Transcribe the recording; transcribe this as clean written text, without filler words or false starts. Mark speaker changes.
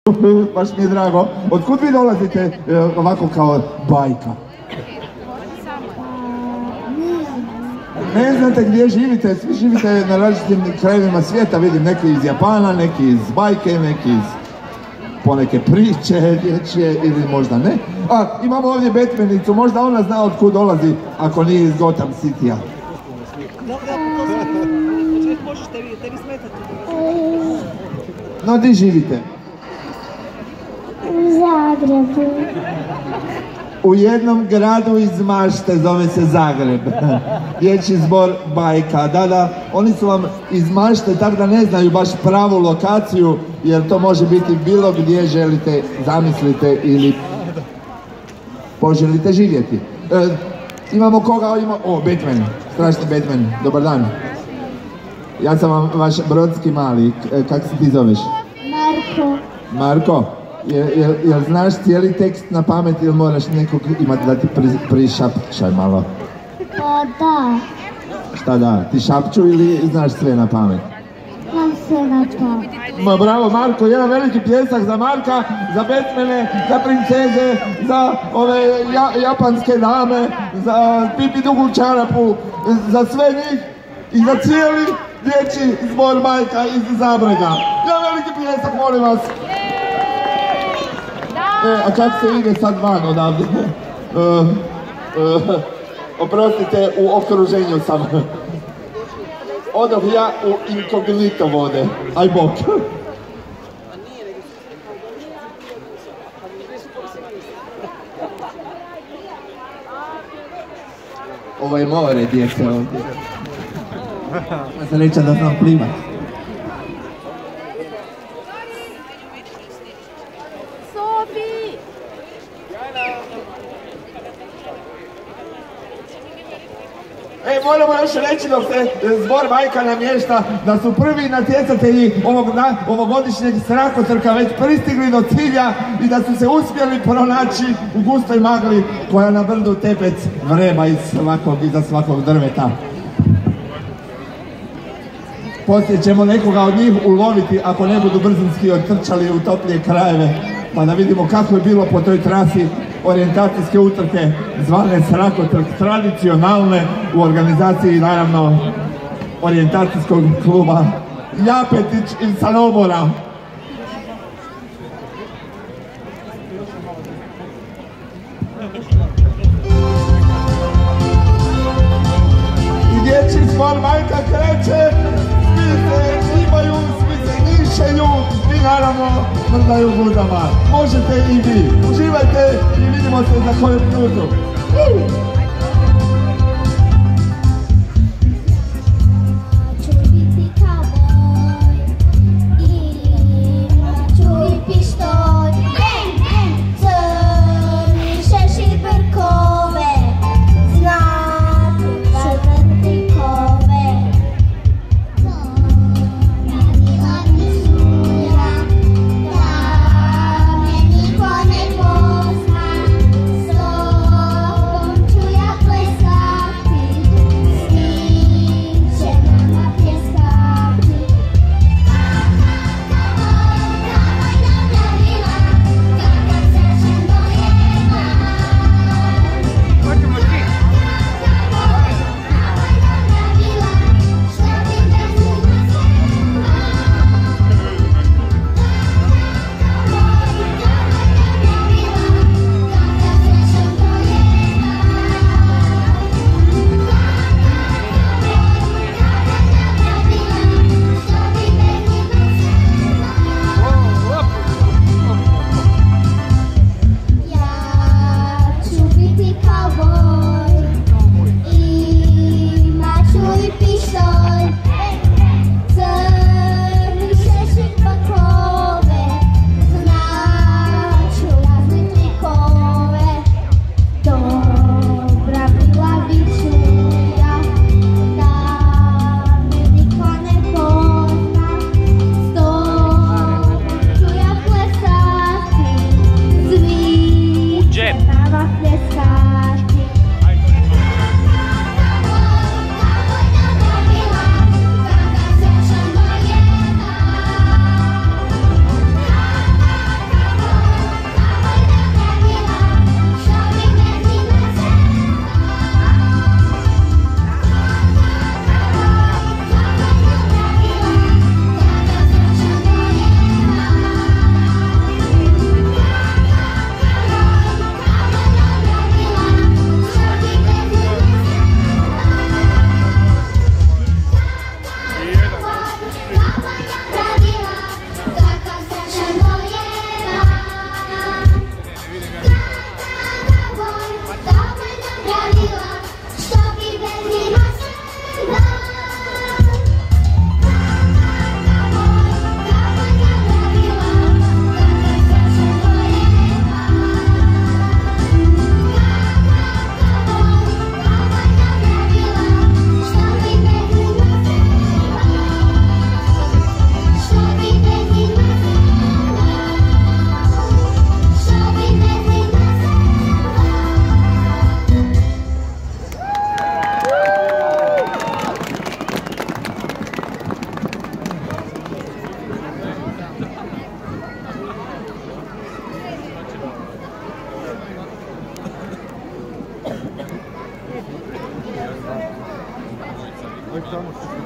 Speaker 1: Baš mi je drago. Otkud vi dolazite ovako kao bajka? Ne znate gdje živite, svi živite na različitim krajevima svijeta, vidim neki iz Japana, neki iz bajke, neki iz poneke priče dječje ili možda ne. A imamo ovdje Batmanicu, možda ona zna otkud dolazi ako nije iz Gotham City-a. No, di živite?
Speaker 2: U Zagrebu.
Speaker 1: U jednom gradu iz mašte, zove se Zagreb. Dječji zbor bajka. Da, oni su vam iz mašte, tako da ne znaju baš pravu lokaciju, jer to može biti bilo gdje želite, zamislite ili poželite živjeti. Imamo koga? O, Batman, strašni Batman, dobar dan. Ja sam vam vaš brodski mali, kako se ti zoveš?
Speaker 2: Marko.
Speaker 1: Marko? Jel znaš cijeli tekst na pamet ili moraš nekog imati da ti prišapčaj malo?
Speaker 2: Pa da.
Speaker 1: Šta da? Ti šapču ili znaš sve na pamet?
Speaker 2: Znam sve na pamet.
Speaker 1: Ma bravo Marko, jedan veliki pljesak za Marka, za Batmane, za princeze, za ove japanske dame, za Pipi dugu čarapu, za sve njih i za cijeli dječji zbor bajka iz Zabrega. Jedan veliki pljesak, molim vas. A kako se ide sad van odavde? Oprostite, u okruženju sam. Odoh ja u inkognito vode. Aj bok. Ovo je more, djece, ovdje. Ja sam reća da znam plivat. Moramo još reći dok se zbor bajka namješta da su prvi natjecatelji ovogodišnjeg Srakotrka već pristigli do cilja i da su se uspjeli pronaći u gustoj magli koja na brdu Tepec vreba iza svakog drveta. Poslije ćemo nekoga od njih uloviti ako ne budu brzinski otrčali u toplije krajeve, pa da vidimo kako je bilo po toj trasi orijentacijske utrke zvane Srakotrk, tradicionalne u organizaciji naravno orijentacijskog kluba Japetić iz Samobora. I dječji zbor bajka kreće, svi se imaju, svi se nišeju i naravno mrdaju gudama. Možete i vi. Uživajte i vidimo se za koju minutu.
Speaker 2: Thank you.
Speaker 3: tamo što